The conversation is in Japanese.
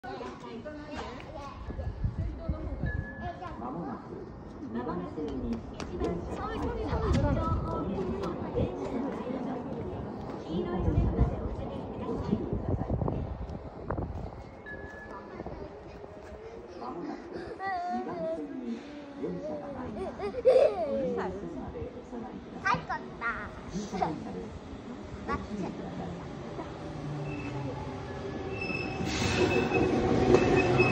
まもなく2番線に電車が入ります。黄色い線までお下がりください。まもなく2番線に電車が入ります。2番線までお下がりください。新幹線です。ご注意ください。